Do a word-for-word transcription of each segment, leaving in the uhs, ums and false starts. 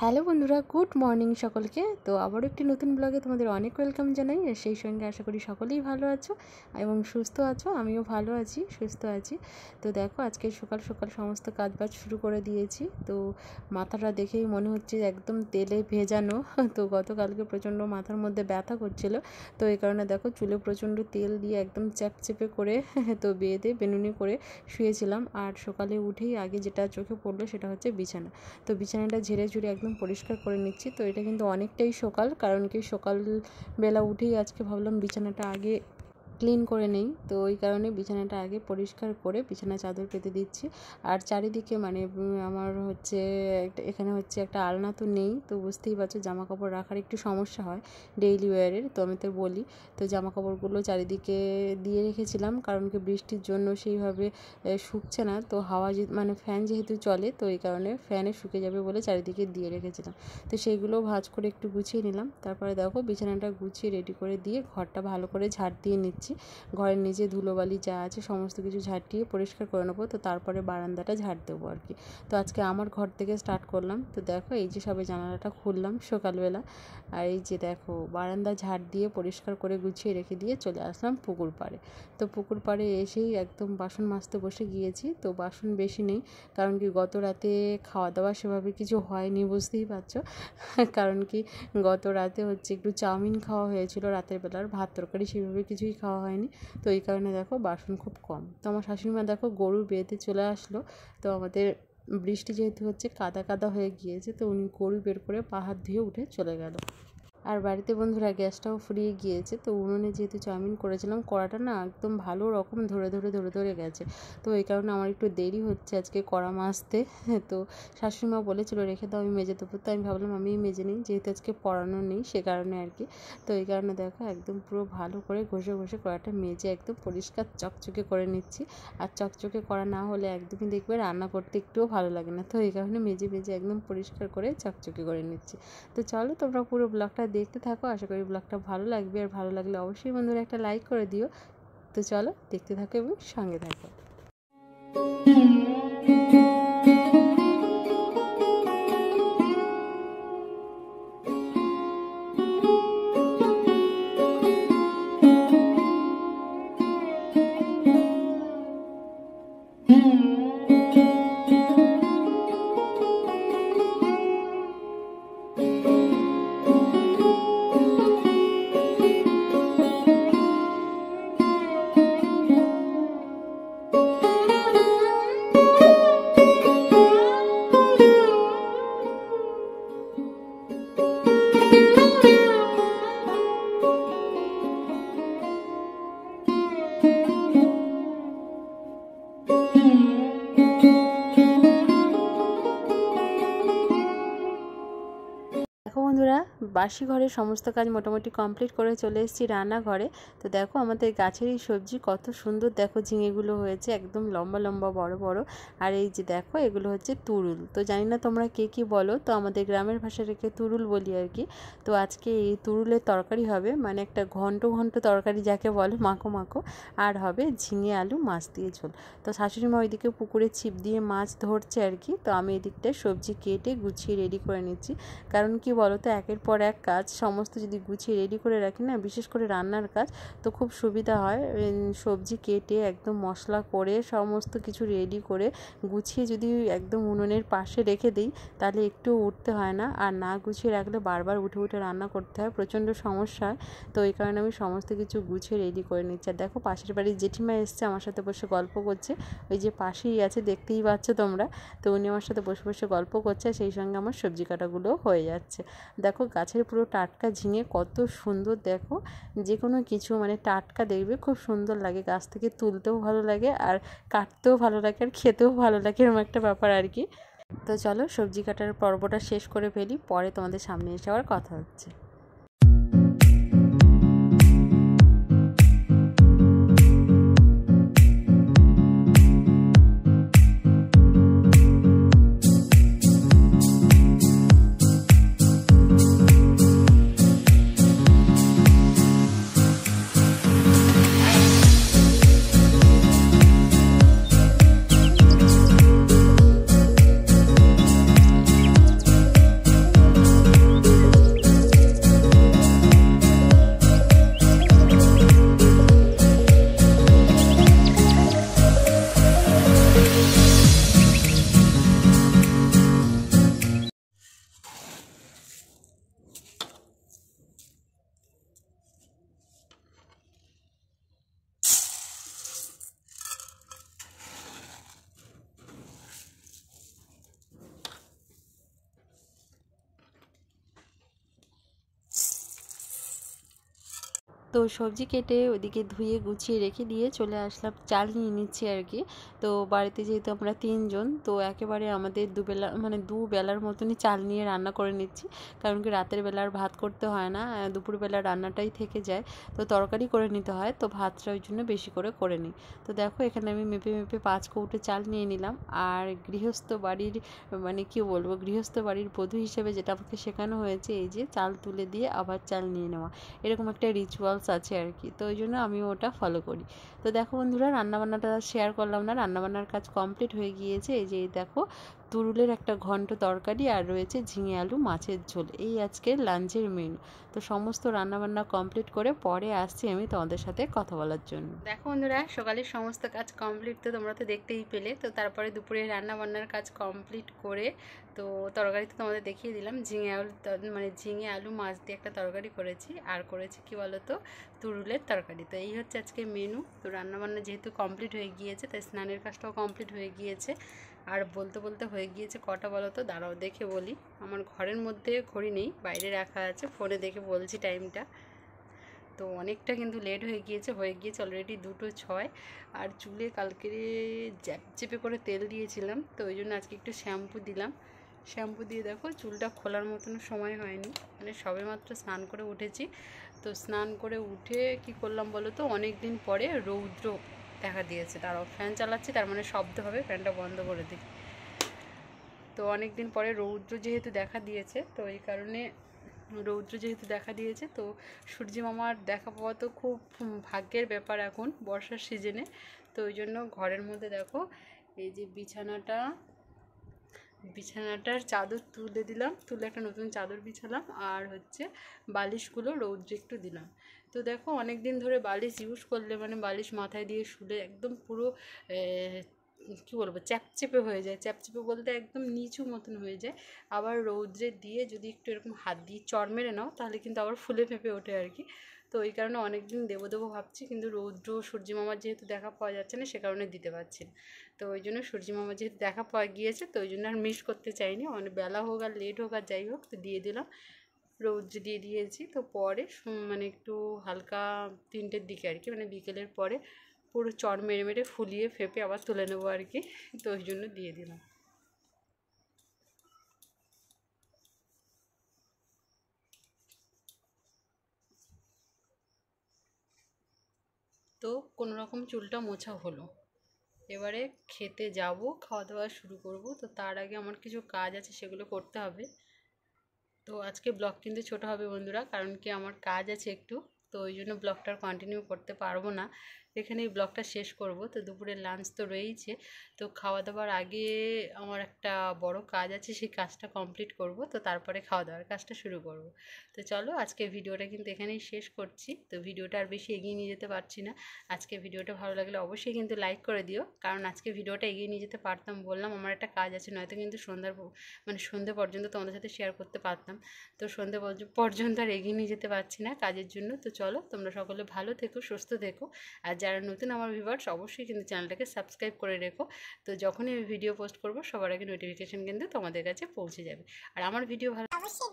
Hello বন্ধুরা, good morning সকলকে। তো আবারও একটি নতুন ব্লগে তোমাদের অনেক ওয়েলকাম জানাই। আর সেই সঙ্গে আশা করি সকলেই ভালো আছো এবং সুস্থ আছো। আমিও ভালো আছি, সুস্থ আছি। তো দেখো, আজকে সকাল সকাল সমস্ত কাজবাজ শুরু করে দিয়েছি। তো মাথাটা দেখেই মনে হচ্ছে একদম তেলে ভেজানো। তো গতকালকে প্রচণ্ড মাথার মধ্যে ব্যথা করছিল, তো এই কারণে দেখো চুলে প্রচণ্ড তেল দিয়ে একদম চ্যাপচেপে করে তো বেঁধে বেনুনি করে শুয়েছিলাম। আর সকালে উঠেই আগে যেটা চোখে পড়লো সেটা হচ্ছে বিছানা। তো বিছানাটা ঝেড়ে ঝুড়ে একদম পরিষ্কার করে নিচ্ছি। তো এটা কিন্তু অনেকটাই সকাল, কারণ কি সকালবেলা উঠেই আজকে ভাবলাম বিছানাটা আগে ক্লিন করে নেই। তো ওই কারণে বিছানাটা আগে পরিষ্কার করে বিছানা চাদর পেতে দিচ্ছি। আর চারিদিকে মানে আমার হচ্ছে এখানে হচ্ছে একটা আলনা তো নেই, তো বুঝতেই পারছো জামা কাপড় রাখার একটু সমস্যা হয় ডেইলি ওয়্যারের। তো আমি তো বলি, তো জামা কাপড়গুলো চারিদিকে দিয়ে রেখেছিলাম, কারণ কি বৃষ্টির জন্য সেইভাবে শুকছে না। তো হাওয়া মানে ফ্যান যেহেতু চলে, তো এই কারণে ফ্যানে শুকে যাবে বলে চারিদিকে দিয়ে রেখেছিলাম। তো সেইগুলো ভাঁজ করে একটু গুছিয়ে নিলাম। তারপরে দেখো বিছানাটা গুছিয়ে রেডি করে দিয়ে ঘরটা ভালো করে ঝাড় দিয়ে নিচ্ছি। ঘরের নিচে ধুলোবালি যা আছে সমস্ত কিছু ঝাঁটিয়ে পরিষ্কার করে নেবো। তো তারপরে বারান্দাটা ঝাড় দেবো আর কি। তো আজকে আমার ঘর থেকে স্টার্ট করলাম। তো দেখো এই যে সবে জানালাটা খুললাম সকালবেলা, আর এই যে দেখো বারান্দা ঝাড় দিয়ে পরিষ্কার করে গুছিয়ে রেখে দিয়ে চলে আসলাম পুকুর পাড়ে। তো পুকুর পাড়ে এসেই একদম বাসন মাজতে বসে গিয়েছি। তো বাসন বেশি নেই, কারণ কি গত রাতে খাওয়া দাওয়া সেভাবে কিছু হয়নি, বুঝতেই পারছো। কারণ কি গত রাতে হচ্ছে একটু চাউমিন খাওয়া হয়েছিল রাতের বেলার, ভাত তরকারি সেভাবে কিছুই খাওয়া হয়নি। তো এই কারণে দেখো বাসন খুব কম। তো আমার শাশুড়িমা দেখো গরু বেঁধে চলে আসলো। তো আমাদের বৃষ্টি যেহেতু হচ্ছে কাদা কাদা হয়ে গিয়েছে, তো উনি গরু বের করে পা হাত ধুয়ে উঠে চলে গেল। আর বাড়িতে বন্ধুরা গ্যাসটাও ফুরিয়ে গিয়েছে। তো উনুনে যেহেতু চাউমিন করেছিলাম, কড়াটা না একদম ভালো রকম ধরে ধরে ধরে ধরে গেছে। তো এই কারণে আমার একটু দেরি হচ্ছে আজকে কড়া মাজতে। তো শাশুড়িমা বলেছিল রেখে দাও, আমি মেজে দেবো। তো আমি ভাবলাম আমি মেজে নিই, যেহেতু আজকে পড়ানো নেই সে কারণে আর কি। তো এই কারণে দেখো একদম পুরো ভালো করে ঘষে ঘষে কড়াটা মেজে একদম পরিষ্কার চকচকে করে নিচ্ছি। আর চকচকে করা না হলে একদমই দেখবে রান্না করতে একটুও ভালো লাগে না। তো এই কারণে মেজে মেজে একদম পরিষ্কার করে চকচকে করে নিচ্ছি। তো চলো তোমরা পুরো ব্লগটা দেখতে থাকো, আশা করি ব্লগটা ভালো লাগবে। আর ভালো লাগলে অবশ্যই বন্ধুরা একটা লাইক করে দিও। তো চলো দেখতে থাকো এবং সঙ্গে থাকো। দেখো বন্ধুরা, বাসি ঘরের সমস্ত কাজ মোটামুটি কমপ্লিট করে চলে এসেছি রান্নাঘরে। তো দেখো আমাদের গাছের এই সবজি কত সুন্দর, দেখো ঝিঙেগুলো হয়েছে একদম লম্বা লম্বা বড় বড়। আর এই যে দেখো এগুলো হচ্ছে তুরুল। তো জানি না তোমরা কে কী বলো, তো আমাদের গ্রামের ভাষা রেখে তুরুল বলি আর কি। তো আজকে এই তুরুলের তরকারি হবে, মানে একটা ঘন্ট ঘন্ট তরকারি যাকে বলে, মাখো মাখো। আর হবে ঝিঙে আলু মাছ দিয়ে ঝোল। তো শাশুড়িমা ওইদিকে পুকুরে ছিপ দিয়ে মাছ ধরছে আর কি। তো আমি এদিকটায় সবজি কেটে গুছিয়ে রেডি করে নিচ্ছি। কারণ কি বলো তো, একের পর এক কাজ সমস্ত যদি গুছিয়ে রেডি করে রাখি না, বিশেষ করে রান্নার কাজ, তো খুব সুবিধা হয়। সবজি কেটে একদম মশলা করে সমস্ত কিছু রেডি করে গুছিয়ে যদি একদম উনুনের পাশে রেখে দিই, তাহলে একটু উঠতে হয় না। আর না গুছিয়ে রাখলে বারবার উঠে উঠে রান্না করতে হয়, প্রচণ্ড সমস্যা হয়। তো এই কারণে আমি সমস্ত কিছু গুছিয়ে রেডি করে নিচ্ছি। আর দেখো পাশের বাড়ির জেঠিমা এসছে, আমার সাথে বসে গল্প করছে। ওই যে পাশেই আছে, দেখতেই পাচ্ছ তোমরা। তো উনি আমার সাথে বসে বসে গল্প করছে, সেই সঙ্গে আমার সবজি কাটাগুলো হয়ে যাচ্ছে। দেখো গাছের পুরো টাটকা ঝিঙে কত সুন্দর, দেখো যে কোনো কিছু মানে টাটকা দেখবে খুব সুন্দর লাগে, গাছ থেকে তুলতেও ভালো লাগে আর কাটতেও ভালো লাগে আর খেতেও ভালো লাগে, এরকম একটা ব্যাপার আর কি। তো চলো সবজি কাটার পর্বটা শেষ করে ফেলি, পরে তোমাদের সামনে এসে আবার কথা হচ্ছে। তো সবজি কেটে ওদিকে ধুয়ে গুছিয়ে রেখে দিয়ে চলে আসলাম, চাল নিয়ে নিচ্ছি আর কি। তো বাড়িতে যেহেতু আমরা তিনজন, তো একেবারে আমাদের দুবেলা মানে দু বেলার মতনই চাল নিয়ে রান্না করে নিচ্ছি, কারণ কি রাতের বেলার ভাত করতে হয় না, দুপুরবেলা রান্নাটাই থেকে যায়, তো তরকারি করে নিতে হয়, তো ভাতটা ওই জন্য বেশি করে করে নিই। তো দেখো এখানে আমি মেপে মেপে পাঁচ কৌটো চাল নিয়ে নিলাম। আর গৃহস্থ বাড়ির মানে কি বলবো, গৃহস্থ বাড়ির বধূ হিসেবে যেটা আমাকে শেখানো হয়েছে, এই যে চাল তুলে দিয়ে আবার চাল নিয়ে নেওয়া, এরকম একটা রিচুয়ালস আছে আর কি। তো ওই জন্য আমিও ওটা ফলো করি। তো দেখো বন্ধুরা, রান্নাবান্নাটা শেয়ার করলাম না, রান্নাবান্নার কাজ কমপ্লিট হয়ে গিয়েছে। এই যে দেখো তুরুলের একটা ঘন্ট তরকারি আর রয়েছে ঝিঙে আলু মাছের ঝোল, এই আজকের লাঞ্চের মেনু। তো সমস্ত রান্নাবান্না কমপ্লিট করে পরে আসছি আমি তোমাদের সাথে কথা বলার জন্য। দেখো বন্ধুরা, সকালের সমস্ত কাজ কমপ্লিট তো তোমরা তো দেখতেই পেলে। তো তারপরে দুপুরে রান্নাবান্নার কাজ কমপ্লিট করে তো তরকারি তো তোমাদের দেখিয়ে দিলাম, ঝিঙে আলু মানে ঝিঙে আলু মাছ দিয়ে একটা তরকারি করেছি, আর করেছি কি বলো তো, তুরুলের তরকারি। তো এই হচ্ছে আজকে মেনু। তো রান্নাবান্না যেহেতু কমপ্লিট হয়ে গিয়েছে, তাই স্নানের কাজটাও কমপ্লিট হয়ে গিয়েছে। আর বলতে বলতে হয়ে গিয়েছে কটা বলো তো, দাঁড়াও দেখে বলি। আমার ঘরের মধ্যে ঘড়ি নেই, বাইরে রাখা আছে, ফোনে দেখে বলছি টাইমটা। তো অনেকটা কিন্তু লেট হয়ে গিয়েছে, হয়ে গিয়েছে অলরেডি দুটো ছয়। আর চুলে কালকে জ্যাপ চেপে করে তেল দিয়েছিলাম, তো ওই জন্য আজকে একটু শ্যাম্পু দিলাম। শ্যাম্পু দিয়ে দেখো চুলটা খোলার মতন সময় হয়নি, মানে সবে মাত্র স্নান করে উঠেছি। তো স্নান করে উঠে কি করলাম বলো তো, অনেক দিন পরে রৌদ্র দেখা দিয়েছে। তারাও ফ্যান চালাচ্ছি, তার মানে শব্দ হবে, ফ্যানটা বন্ধ করে দিই। তো অনেক দিন পরে রৌদ্র যেহেতু দেখা দিয়েছে, তো এই কারণে রৌদ্র যেহেতু দেখা দিয়েছে, তো সূর্য মামার দেখা পাওয়া তো খুব ভাগ্যের ব্যাপার এখন বর্ষার সিজনে। তো ওই জন্য ঘরের মধ্যে দেখো এই যে বিছানাটা বিছানাটার চাদর তুলে দিলাম, তুলে একটা নতুন চাদর বিছালাম, আর হচ্ছে বালিশগুলো রৌদ্রে একটু দিলাম। তো দেখো অনেক দিন ধরে বালিশ ইউজ করলে মানে বালিশ মাথায় দিয়ে শুলে একদম পুরো কী বলবো, চ্যাপচেপে হয়ে যায়। চ্যাপচেপে বলতে একদম নিচু মতন হয়ে যায়। আবার রৌদ্রে দিয়ে যদি একটু এরকম হাত দিয়ে চড় মেরে নাও, তাহলে কিন্তু আবার ফুলে ফেঁপে ওঠে আর কি। তো ওই কারণে অনেক দিন দেবো দেবো ভাবছি, কিন্তু রৌদ্র সূর্য মামার যেহেতু দেখা পাওয়া যাচ্ছে না, সে কারণে দিতে পারছি না। তো ওই জন্য সূর্য মামার যেহেতু দেখা পাওয়া গিয়েছে, তো ওই জন্য আর মিস করতে চাইনি, অনেক বেলা হোক আর লেট হোক আর যাই হোক, তো দিয়ে দিলাম, রৌদ্রে দিয়ে দিয়েছি। তো পরে মানে একটু হালকা তিনটের দিকে আর কি, মানে বিকেলের পরে পুরো চড় মেরে মেরে ফুলিয়ে ফেপে আবার তুলে নেবো আর কি। তো ওই জন্য দিয়ে দিলাম। তো কোনো রকম চুলটা মোছা হলো, এবারে খেতে যাব, খাওয়া দাওয়া শুরু করব। তো তার আগে আমার কিছু কাজ আছে, সেগুলো করতে হবে। তো আজকে ব্লগ কিন্তু ছোট হবে বন্ধুরা, কারণ কি আমার কাজ আছে একটু, তো ওই জন্য ব্লগটার কন্টিনিউ করতে পারবো না, এখানেই ব্লগটা শেষ করব। তো দুপুরের লাঞ্চ তো রয়েইছে, তো খাওয়া দাওয়ার আগে আমার একটা বড় কাজ আছে, সেই কাজটা কমপ্লিট করব, তো তারপরে খাওয়া দাওয়ার কাজটা শুরু করব। তো চলো আজকে ভিডিওটা কিন্তু এখানেই শেষ করছি। তো ভিডিওটা আর বেশি এগিয়ে নিয়ে যেতে পারছি না। আজকে ভিডিওটা ভালো লাগলে অবশ্যই কিন্তু লাইক করে দিও, কারণ আজকে ভিডিওটা এগিয়ে নিয়ে যেতে পারতাম, বললাম আমার একটা কাজ আছে, নয়তো কিন্তু সন্ধ্যার মানে সন্ধ্যে পর্যন্ত তোমাদের সাথে শেয়ার করতে পারতাম। তো সন্ধ্যে পর্যন্ত আর এগিয়ে নিয়ে যেতে পারছি না কাজের জন্য। তো চলো তোমরা সকলে ভালো থেকো, সুস্থ থেকো। আর যারা নতুন আমার ভিউয়ার্স, অবশ্যই কিন্তু চ্যানেলটাকে সাবস্ক্রাইব করে রেখো। তো যখনই আমি ভিডিও পোস্ট করব, সবার আগে নোটিফিকেশন কিন্তু তোমাদের কাছে পৌঁছে যাবে। আর আমার ভিডিও ভালো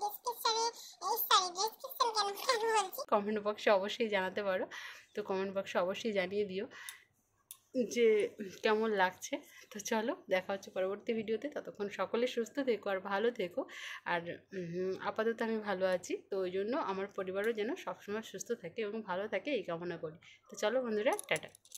কমেন্ট বক্সে অবশ্যই জানাতে পারো। তো কমেন্ট বক্সে অবশ্যই জানিয়ে দিও যে কেমন লাগছে। তো চলো দেখা হচ্ছে পরবর্তী ভিডিওতে, ততক্ষণ সকলে সুস্থ থেকো আর ভালো থেকো। আর আপাতত আমি ভালো আছি, তো ওই জন্য আমার পরিবারও যেন সবসময় সুস্থ থাকে এবং ভালো থাকে এই কামনা করি। তো চলো বন্ধুরা, টাটা।